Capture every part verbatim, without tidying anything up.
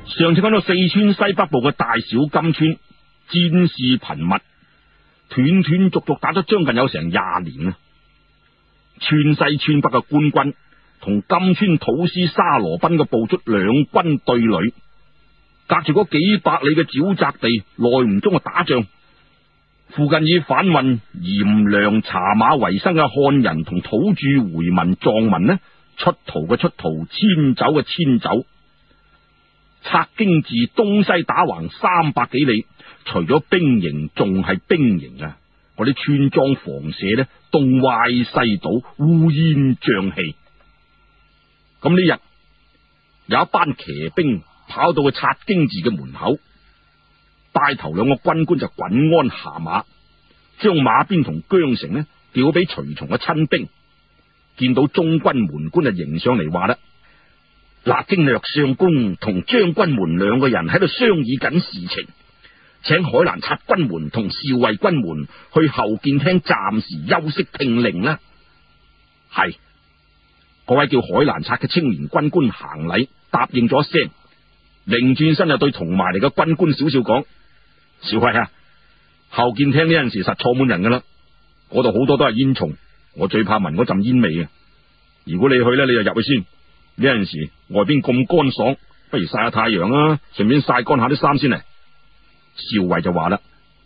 上次講到四川西北部嘅大小金川，戰事頻密，斷斷續續打咗將近有成廿年啊！川西川北嘅官軍同金川土司沙羅賓嘅部卒兩軍對壘，隔住嗰幾百里嘅沼澤地，耐唔中嘅打仗。附近以販運鹽糧茶馬為生嘅漢人同土著回民藏民呢，出逃嘅出逃，遷走嘅遷走。策經自東西打橫三百幾里，除咗兵營仲係兵營啊！嗰啲村莊房舍呢，東歪西倒，烏煙瘴氣。咁呢日有一班騎兵跑到去策經自嘅門口，帶頭兩個軍官就滾鞍下馬，將馬鞭同韁繩呢調俾隨從嘅親兵。見到中軍門官就迎上嚟話啦：嗱，經略上公同將軍們兩個人喺度商議緊事情，請海蘭察軍門同少尉軍門去後見廳暫時休息聽令啦。係，嗰位叫海蘭察嘅青年軍官行禮答應咗一聲，擰轉身就對同埋嚟嘅軍官少少講：少尉啊，後見廳呢陣時實坐滿人噶啦，嗰度好多都係煙囪，我最怕聞嗰陣煙味啊！如果你去呢，你就入去先。呢陣時外邊咁乾爽，不如曬下太陽啊，順便曬乾下啲衫先嚟。少尉就話啦：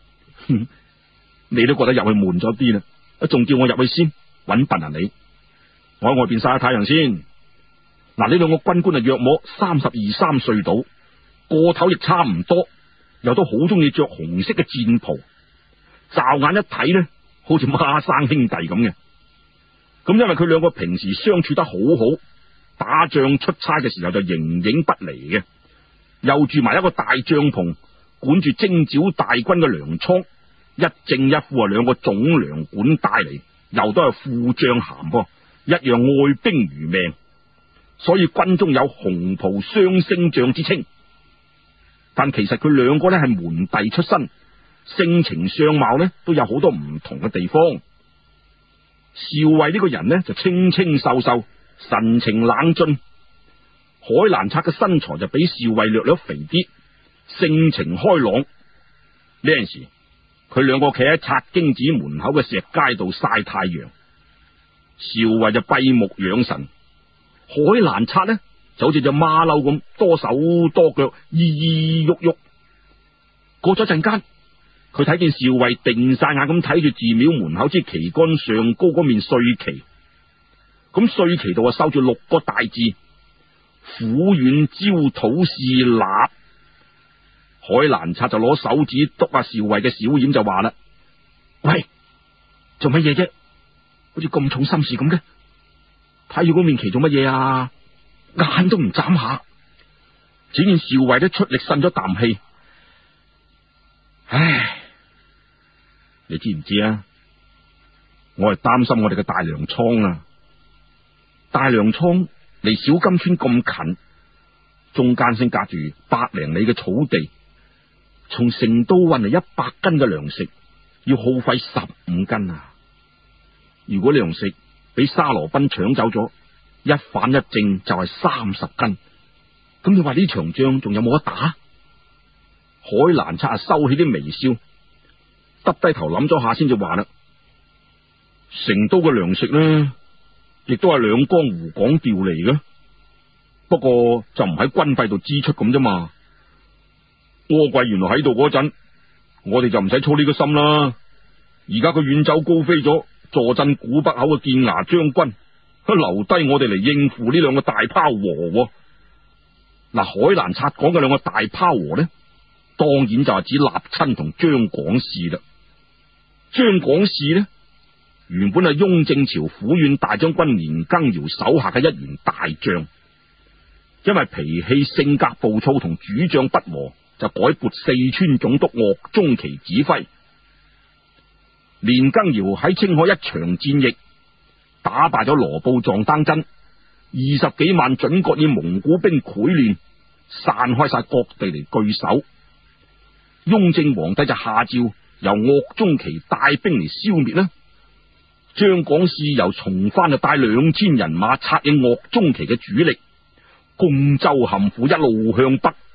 你都覺得入去悶咗啲啦，仲叫我入去先，搵笨啊你！我喺外邊曬下太陽先。嗱，呢兩個軍官啊，約莫三十二三歲到，個頭亦差唔多，又都好中意着紅色嘅戰袍，驟眼一睇呢，好似孖生兄弟咁嘅。咁因為佢兩個平時相處得好好，打仗出差嘅時候就形影不離嘅，又住埋一個大帳篷，管住征剿大軍嘅糧倉，一正一副啊兩個總糧管帶嚟，又都係副將銜噃，一樣愛兵如命，所以軍中有紅袍雙星將之稱。但其實佢兩個呢係門弟出身，性情相貌呢都有好多唔同嘅地方。少尉呢個人呢就清清秀秀，神情冷峻；海蘭察嘅身材就比少尉略略肥啲，性情開朗。呢陣時佢兩個企喺策經寺門口嘅石階度曬太陽，少尉就閉目養神，海蘭察呢就好似隻馬騮咁多手多腳，咿咿喐喐。過咗陣間，佢睇見少尉定晒眼咁睇住寺廟門口支旗杆上高嗰面歲旗，咁歲旗度啊收住六個大字：府縣招討使立。海蘭察就攞手指督下少尉嘅小掩，就話啦：喂，做乜嘢啫？好似咁重心事咁嘅，睇住嗰面旗做乜嘢啊？眼都唔眨下。只見少尉都出力呻咗啖氣，唉。你知唔知啊？我係擔心我哋嘅大糧倉啊！大糧倉離小金村咁近，中間先隔住百零里嘅草地，從成都運嚟一百斤嘅糧食，要耗費十五斤啊！如果糧食俾沙羅賓搶走咗，一反一正就係三十斤。咁你話呢場仗仲有冇得打？海蘭察啊，收起啲微笑，耷低頭諗咗下，先至話啦：成都嘅糧食呢，亦都係兩江湖港調嚟嘅，不過就唔喺軍費度支出咁啫嘛。柯貴原來喺度嗰陣，我哋就唔使操呢個心啦。而家佢遠走高飛咗，坐鎮古北口嘅建牙將軍，佢留低我哋嚟應付呢兩個大拋和。嗱，海蘭察講嘅兩個大拋和呢，當然就係指立親同張廣士啦。張廣士呢，原本係雍正朝府縣大將軍年羹堯手下嘅一員大將，因為脾氣性格暴躁同主將不和，就改撥四川總督鄂中奇指揮。年羹堯喺青海一場戰役打敗咗羅布藏丹真，二十幾萬準國以蒙古兵潰亂，散開晒各地嚟據守。雍正皇帝就下詔由鄂中奇帶兵嚟消滅啦。張廣士由從番就帶兩千人馬策應鄂中奇嘅主力，共州含虎一路向北，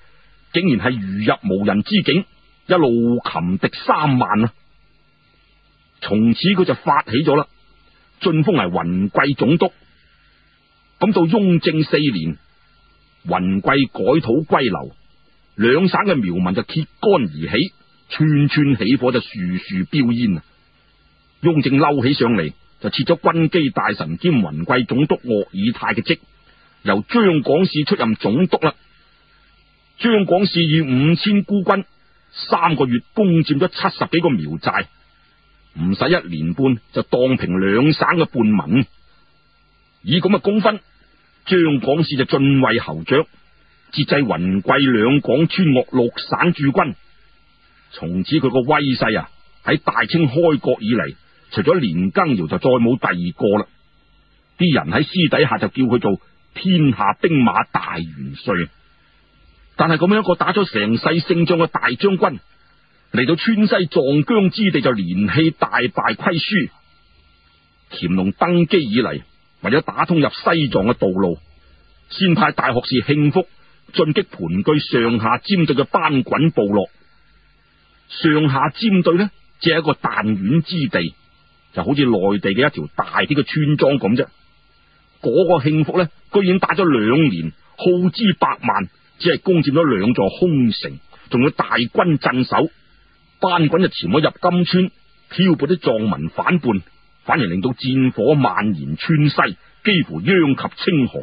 竟然係如入無人之境，一路擒敵三萬啊！從此佢就發起咗啦，晉封為雲貴總督。咁到雍正四年，雲貴改土歸流，兩省嘅苗民就揭竿而起，串串起火，就樹樹飆煙啊！雍正嬲起上嚟，就撤咗軍機大臣兼雲貴總督鄂爾泰嘅職，由張廣士出任總督啦。張廣士以五千孤軍，三個月攻佔咗七十幾個苗寨，唔使一年半就蕩平兩省嘅半民。以咁嘅功分，張廣士就晉位侯爵，節制雲貴兩廣川鄂六省駐軍。從此佢個威勢啊，喺大清開國以嚟，除咗年羹堯就再冇第二個啦。啲人喺私底下就叫佢做天下兵馬大元帥。但係咁樣一個打咗成世勝仗嘅大將軍，嚟到川西撞疆之地就連氣大敗虧輸。乾隆登基以嚟，為咗打通入西藏嘅道路，先派大學士慶福進擊盤踞上下尖對嘅班袞部落。上下尖對呢，只係一個彈丸之地，就好似內地嘅一條大啲嘅村莊咁啫。嗰、那個慶福呢，居然打咗兩年，耗資百萬，只係攻佔咗兩座空城，仲有大軍鎮守。班袞就潛咗入金川，挑撥啲藏民反叛，反而令到戰火蔓延川西，幾乎殃及青海。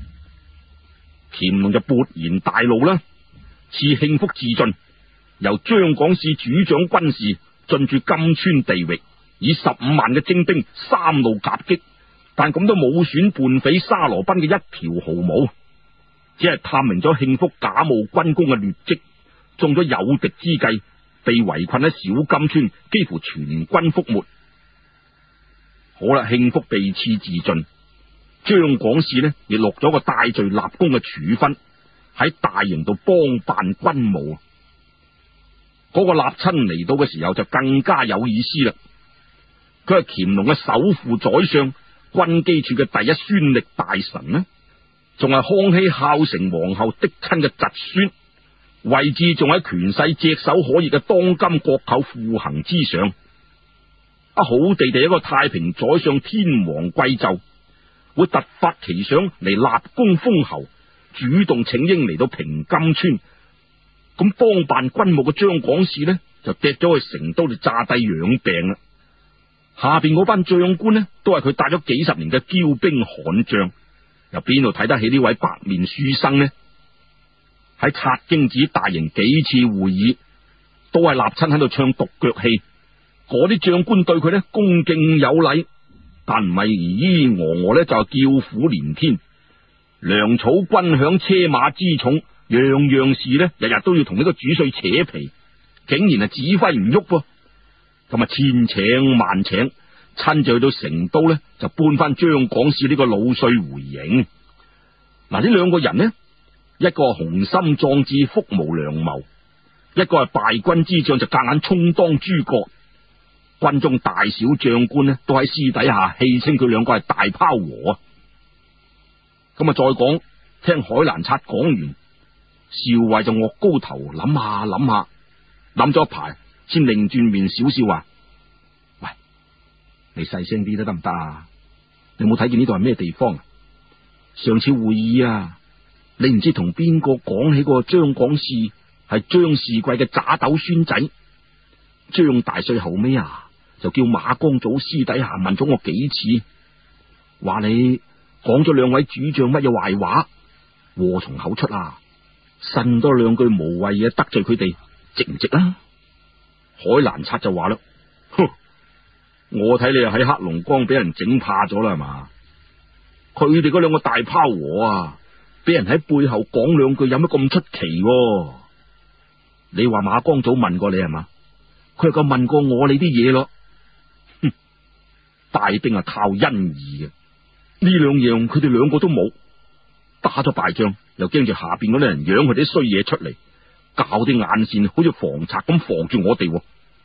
乾隆就勃然大怒啦，賜慶福自盡，由張廣士主掌軍事，進駐金川地域，以十五萬嘅精兵三路夾擊，但咁都冇損叛匪沙羅賓嘅一條毫毛，只係探明咗慶福假冒軍功嘅劣跡，中咗有敵之計，被圍困喺小金川，幾乎全軍覆沒。好啦，慶福被賜自盡，張廣士呢亦落咗個戴罪立功嘅處分，喺大營度幫辦軍務。嗰、那個立親嚟到嘅時候就更加有意思啦。佢係乾隆嘅首輔宰相，軍機處嘅第一宣曆大臣呢，仲係康熙孝成皇后嫡親嘅侄孫，位置仲喺權勢炙手可熱嘅當今國舅傅恒之上。啊，好地地一個太平宰相天王貴胄，會突發奇想嚟立功封侯，主動請纓嚟到平金川。咁幫辦軍務嘅張廣士呢，就趯咗去成都就詐帝養病啦。下邊嗰班將官呢，都係佢帶咗幾十年嘅驕兵悍將，由邊度睇得起呢位白面書生呢？喺察京子大營幾次會議，都係立親喺度唱獨腳戲。嗰啲將官對佢呢，恭敬有禮，但唔係咿咿俄俄呢，就係叫苦連天。糧草軍餉車馬之重，樣樣事呢，日日都要同呢個主帥扯皮，竟然係指揮唔喐噃。咁啊，千請萬請，親自去到成都呢，就搬翻張廣士呢個老帥回營。嗱，呢兩個人呢，一個係雄心壯志、福無良謀，一個係敗軍之將，就夾硬充當諸葛。軍中大小將官呢，都喺私底下戲稱佢兩個係大拋和啊。咁啊，再講聽海蘭察講完，少尉就岳高頭諗下諗下，諗咗一排，先擰轉面少少話：喂，你細聲啲得唔得啊？你冇睇見呢度係咩地方啊？上次會議啊，你唔知同邊個講起個張廣士係張士貴嘅渣斗孫仔？張大帥後尾啊，就叫馬光祖私底下問咗我幾次，話你講咗兩位主將乜嘢壞話，禍從口出啊！呻多兩句無謂嘢得罪佢哋，值唔值啊？海蘭察就話啦：哼，我睇你又喺黑龍江俾人整怕咗啦，係嘛？佢哋嗰兩個大拋和啊，俾人喺背後講兩句，有乜咁出奇啊？你話馬光祖問過你係嘛？佢又夠問過我你啲嘢咯。哼，帶兵係靠恩義嘅，呢兩樣佢哋兩個都冇。打咗敗仗，又驚住下邊嗰啲人養佢啲衰嘢出嚟，搞啲眼線好似防賊咁防住我哋。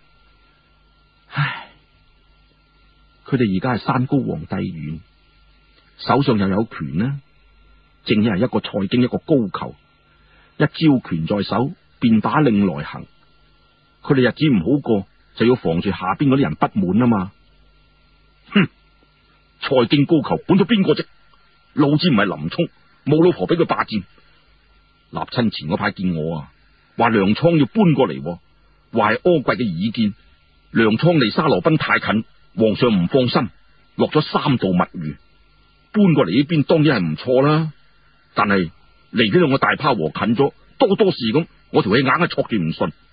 唉，佢哋而家係山高皇帝遠，手上又有權啦，正係一個蔡京，一個高俅， 一招權在手，便把令來行。佢哋日子唔好過，就要防住下邊嗰啲人不滿啊嘛。哼，才競高俅，本咗邊個啫？老子唔係林沖，冇老婆俾佢霸佔。立親前嗰排見我啊，話糧倉要搬過嚟，話係柯貴嘅意見。糧倉離沙羅賓太近，皇上唔放心，落咗三道密諭，搬過嚟呢邊當然係唔錯啦。但係離呢兩個大拋和近咗，多多事咁，我條氣硬係戳住唔順。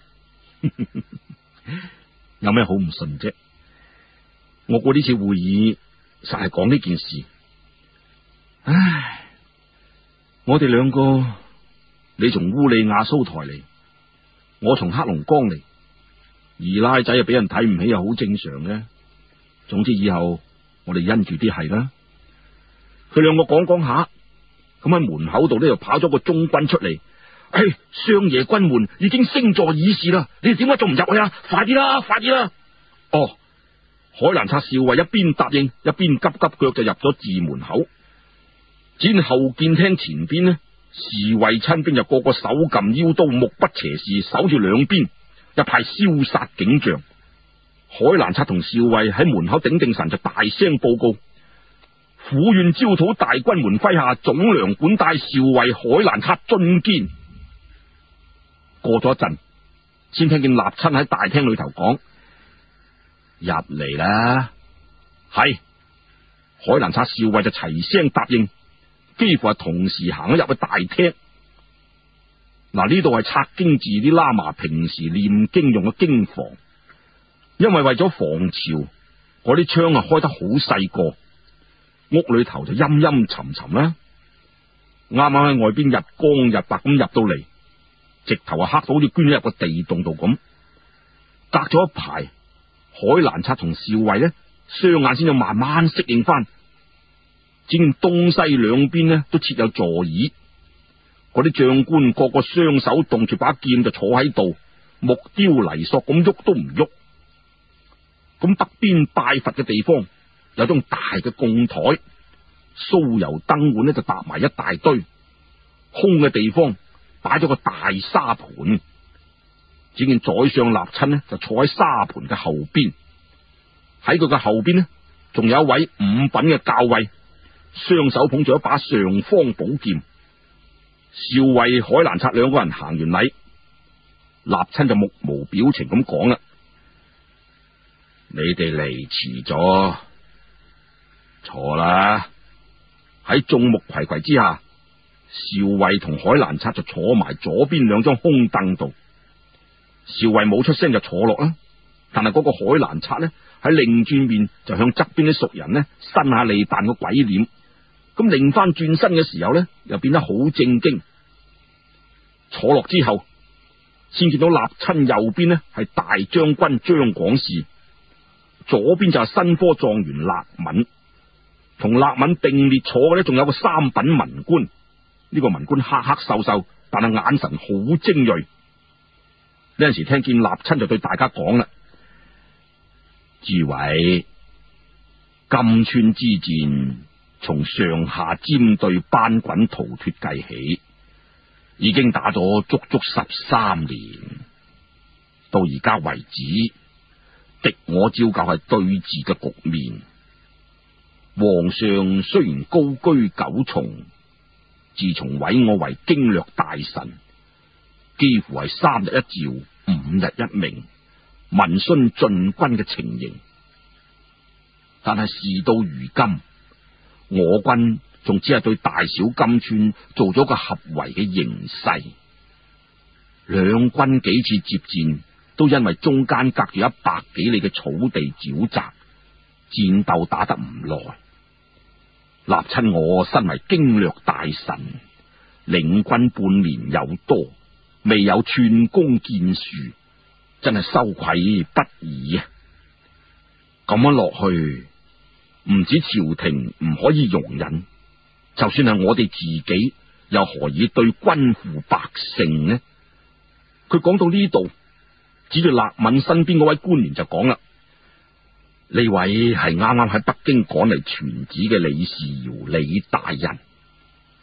有咩好唔順啫？我過呢次會議實係講呢件事。唉，我哋兩個，你從烏里亞蘇台嚟，我從黑龍江嚟，二奶仔啊俾人睇唔起，又好正常嘅。總之以後我哋因住啲係啦。佢兩個講講下，咁喺門口度呢，又跑咗個中軍出嚟。唉，相爺軍門已經升座議事啦，你哋點解仲唔入去啊？快啲啦，快啲啦！哦，海蘭察少尉一邊答應，一邊急急腳就入咗寺門口。只見後見廳前邊呢，侍衛親兵就個個手cầm腰刀，目不斜視，守住兩邊，一派燒殺景象。海蘭察同少尉喺門口頂定神，就大聲報告：府縣招討大軍門麾下總糧管帶少尉海蘭察進見。過咗一陣，先聽見立親喺大廳裏頭講：入嚟啦！係海蘭察少尉就齊聲答應，幾乎係同時行咗入去大廳。嗱，呢度係拆經寺啲喇嘛平時念經用嘅經房，因為為咗防潮，嗰啲窗啊開得好細個，屋裏頭就陰陰沉沉啦。啱啱喺外邊日光日白咁入到嚟，直頭啊黑到好似捐咗入個地洞度咁。隔咗一排，海蘭察同少尉呢，雙眼先就慢慢適應翻。只見東西兩邊呢都設有座椅，嗰啲將官個個雙手動住把劍就坐喺度，木雕泥塑咁喐都唔喐。咁北邊拜佛嘅地方有張大嘅供台，酥油燈碗呢就搭埋一大堆，空嘅地方擺咗個大沙盤。只見宰相立親呢就坐喺沙盤嘅後邊，喺佢嘅後邊呢仲有一位五品嘅校尉，雙手捧住一把上方寶劍。少尉海蘭察兩個人行完禮，立親就目無表情咁講啦：你哋嚟遲咗，錯啦！喺眾目睽睽之下，少尉同海蘭察就坐埋左邊兩張空凳度。少尉冇出聲就坐落啦，但係嗰個海蘭察呢，喺擰轉面就向側邊啲熟人呢伸下脷扮個鬼臉，咁擰翻轉身嘅時候呢，又變得好正經。坐落之後，先見到立親右邊呢係大將軍張廣士，左邊就係新科狀元勒敏，同勒敏並列坐嘅呢仲有個三品文官。呢、這個文官黑黑瘦瘦，但係眼神好精銳。呢陣時聽見立親就對大家講啦：諸位，金川之戰從上下尖對班滾逃脫計起，已經打咗足足十三年，到而家為止，敵我照舊係對峙嘅局面。皇上雖然高居九重，自從委我為經略大臣，幾乎係三日一召，五日一命，問詢進軍嘅情形。但係事到如今，我軍仲只係對大小金川做咗個合圍嘅形勢。兩軍幾次接戰，都因為中間隔住一百幾里嘅草地沼澤，戰鬥打得唔耐。立親我身為經略大臣，領軍半年有多，未有串功建樹，真係羞愧不已啊！咁樣落去，唔止朝廷唔可以容忍，就算係我哋自己，又何以對君父百姓呢？佢講到呢度，指住勒敏身邊嗰位官員就講啦：呢位係啱啱喺北京趕嚟傳旨嘅李士堯李大人。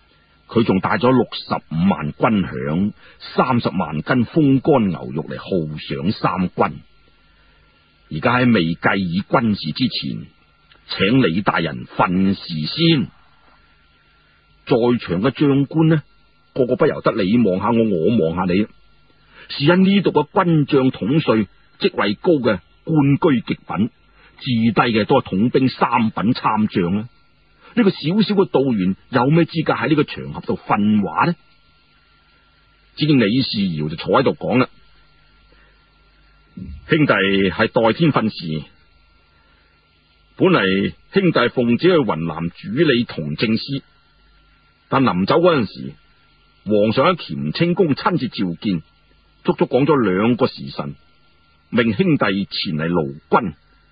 佢仲帶咗六十五萬軍餉、三十萬斤風乾牛肉嚟犒賞三軍。而家喺未計議軍事之前，請李大人訓示先。在場嘅將官呢，個個不由得你望下我，我望下你。是因呢度嘅軍將統帥職位高嘅官居極品，至低嘅都係統兵三品參將啦。呢個小小嘅道員有咩資格喺呢個場合度訓話呢？只見李士堯就坐喺度講啦：兄弟係代天訓示，本嚟兄弟奉旨去雲南主理同政司，但臨走嗰陣時，皇上喺乾清宮親自召見，足足講咗兩個時辰，命兄弟前嚟勞軍。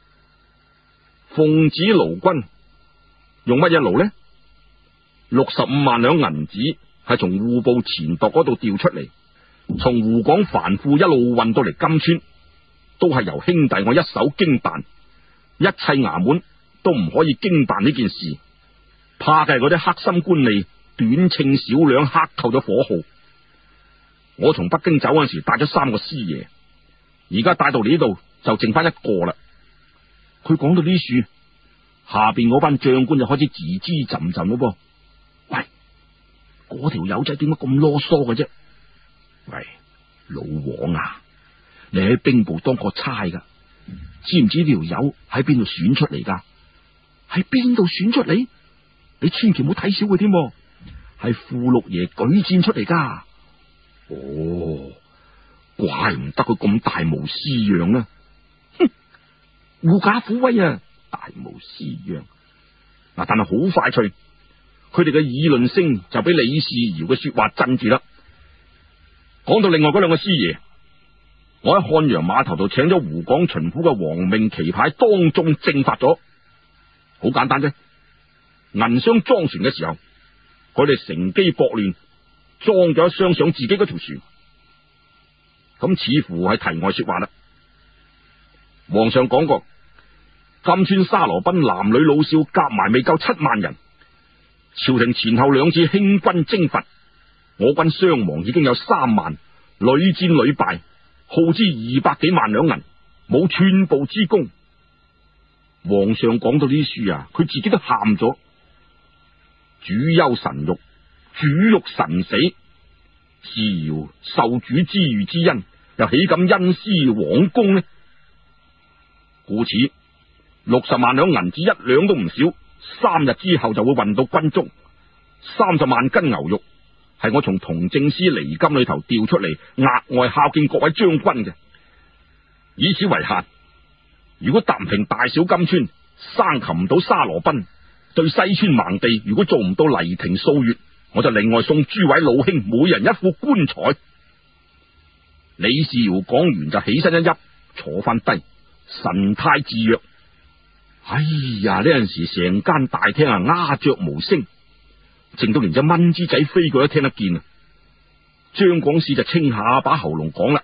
奉旨勞軍，用乜嘢勞呢？六十五萬兩銀子係從戶部錢匏嗰度調出嚟，從湖廣藩庫一路運到嚟金川，都係由兄弟我一手經辦，一切衙門都唔可以經辦呢件事，怕嘅係嗰啲黑心官吏短稱少兩，克扣咗火耗。我從北京走嗰陣時帶咗三個師爺，而家帶到嚟呢度就剩翻一個啦。佢講到呢處，下邊嗰班將官就開始吱吱浸浸咯噃。喂，嗰條友仔點解咁囉嗦嘅啫？喂，老王啊，你喺兵部當過差噶，知唔知呢條友喺邊度選出嚟噶？喺邊度選出嚟？你千祈唔好睇小佢添，係傅六爺舉薦出嚟噶。哦，怪唔得佢咁大模斯樣啊！哼，狐假虎威啊！大模斯樣嗱，但係好快脆，佢哋嘅議論聲就俾李士堯嘅說話鎮住啦。講到另外嗰兩個師爺，我喺漢陽碼頭度請咗湖廣巡撫嘅黃命旗牌當眾正發咗，好簡單啫。銀箱裝船嘅時候，佢哋乘機駁亂，裝咗一箱上自己嗰條船，咁似乎係題外說話啦。皇上講過，金川沙羅賓男女老少夾埋未夠七萬人，朝廷前後兩次興軍征伐，我軍傷亡已經有三萬，屢戰屢敗，耗資二百幾萬兩銀，冇寸步之功。皇上講到呢書啊，佢自己都喊咗。主憂神辱，主欲神死，士堯受主之遇之恩，又豈敢因私枉公呢？故此六十萬兩銀子一兩都唔少，三日之後就會運到軍中。三十萬斤牛肉係我從同政司厘金裏頭調出嚟，額外孝敬各位將軍嘅，以此為限。如果達唔平大小金川、生擒唔到沙羅賓，對西川盲地如果做唔到黎庭數月，我就另外送諸位老兄每人一副棺材。李士堯講完就起身一泣，坐翻低，神態自若。哎呀，呢陣時成間大廳啊鴉雀無聲，靜到連隻蚊子仔飛過都聽得見啊！張廣士就清下把喉嚨講啦：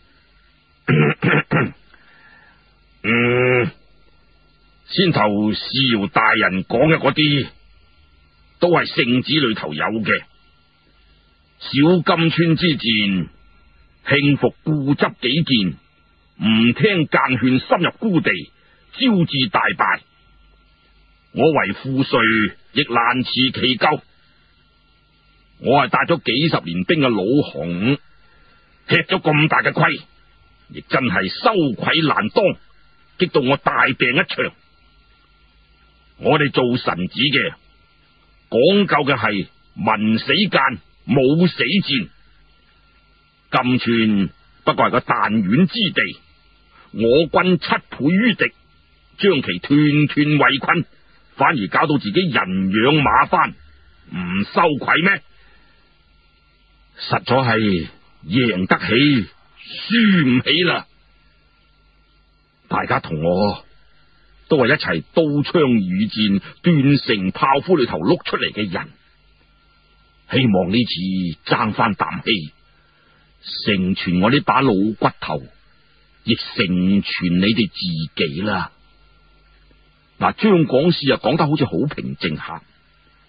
嗯，先頭士堯大人講嘅嗰啲，都係聖旨裏頭有嘅。小金川之戰，慶復固執己見，唔聽諫勸，深入孤地，招致大敗。我為父帥，亦難辭其咎。我係帶咗幾十年兵嘅老行，吃咗咁大嘅虧，亦真係羞愧難當，激到我大病一場。我哋做臣子嘅，講究嘅係文死諫，武死戰。金川不過係個彈丸之地，我軍七倍於敵，將其團團圍困，反而搞到自己人仰馬翻，唔羞愧咩？實在係贏得起，輸唔起啦！大家同我都係一齊刀槍與戰、斷城炮灰裏頭碌出嚟嘅人，希望呢次爭翻啖氣，成全我呢把老骨頭，亦成全你哋自己啦。嗱，張廣士啊講得好似好平靜下，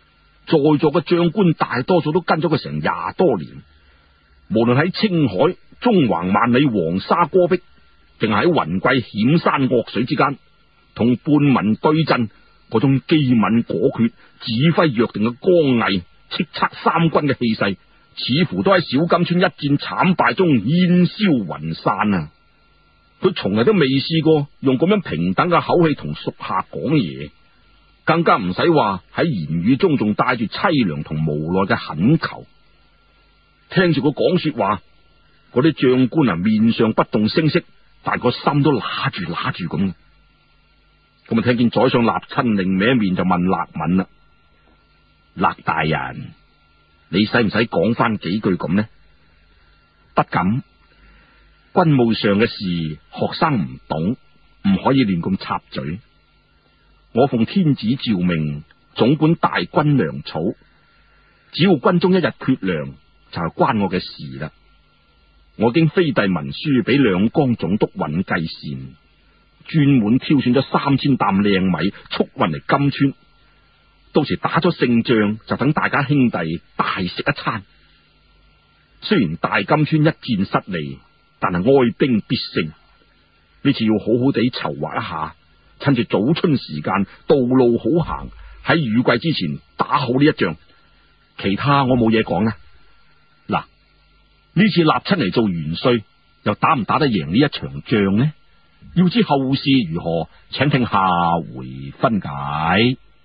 在座嘅將官大多數都跟咗佢成廿多年，無論喺青海縱橫萬里黃沙戈壁，定係喺雲貴險山惡水之間，同叛民對陣嗰種機敏果決、指揮若定嘅剛毅、叱咤三軍嘅氣勢，似乎都喺小金川一戰慘敗中煙消雲散啊！佢從來都未試過用咁樣平等嘅口氣同屬下講嘢，更加唔使話喺言語中仲帶住淒涼同無奈嘅懇求。聽住佢講說話，嗰啲將官啊面上不動聲色，但個心都揦住揦住咁。咁啊，聽見宰相立親另歪面就問勒敏啦：勒大人，你使唔使講翻幾句咁呢？不敢。軍務上嘅事，學生唔懂，唔可以亂咁插嘴。我奉天子詔命，總管大軍糧草，只要軍中一日缺糧，就係關我嘅事啦。我經飛遞文書俾兩江總督尹繼善，專門挑選咗三千擔靚米，速運嚟金川。到時打咗勝仗，就等大家兄弟大食一餐。雖然大金川一戰失利，但係哀兵必勝。呢次要好好地籌劃一下，趁住早春時間，道路好行，喺雨季之前打好呢一仗。其他我冇嘢講啦。嗱，呢次立親嚟做元帥，又打唔打得贏呢一場仗呢？要知後事如何，請聽下回分解。